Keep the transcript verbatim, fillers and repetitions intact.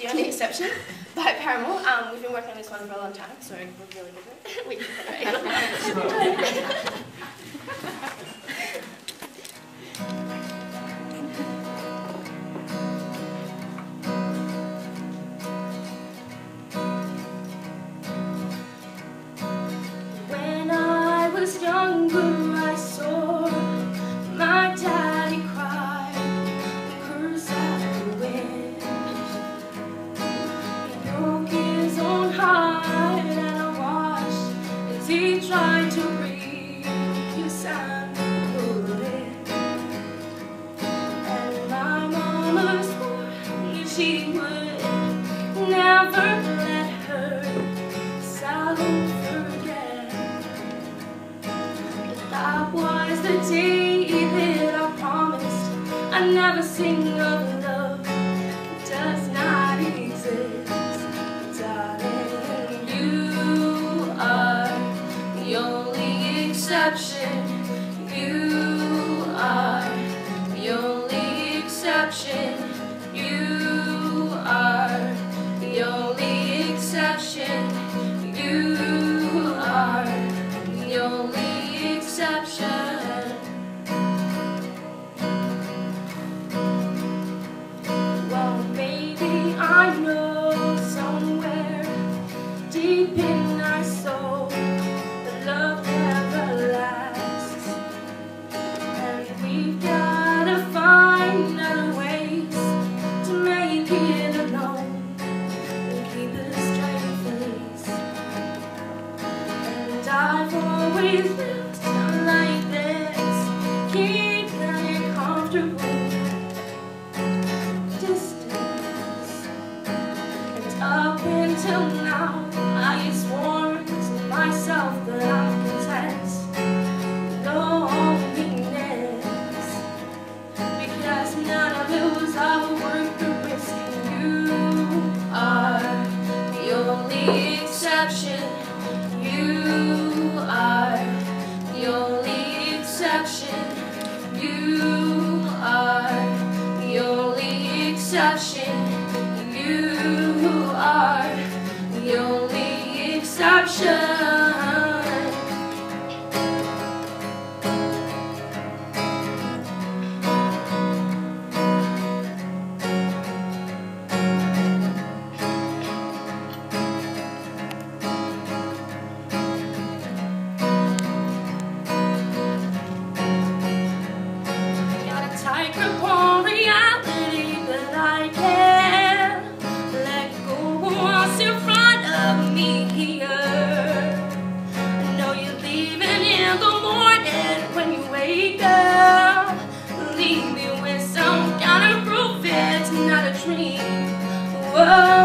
The Only Exception by Paramore. Um, we've been working on this one for a long time, so we're really good at it. We can When I was younger, I saw my daddy cry, curse at the wind. He broke his own heart, and I watched as he tried to breathe Houstan pulled in. And my mama swore that she would never let her sallow forget. But that was the day that I promised I'd never sing of love that does not exist. Darling, you are the only exception. You are the only exception. You are the only exception. You are the only exception. Well, maybe I know somewhere deep in our soul that love never lasts, and we've gotta find other ways to make it alone and keep a straight face. And I've always lived like this, keeping it comfortable distance. And up until now, I swore to myself that I'm content with loneliness, because none of it was ever worth the risk. You are the only exception. You are the only exception. You are the only exception. You are the only exception. Tight grip on reality, but I can't let go what's in front of me here. I know you're leaving in the morning when you wake up. Leave me with some kind of proof it's not a dream. Whoa.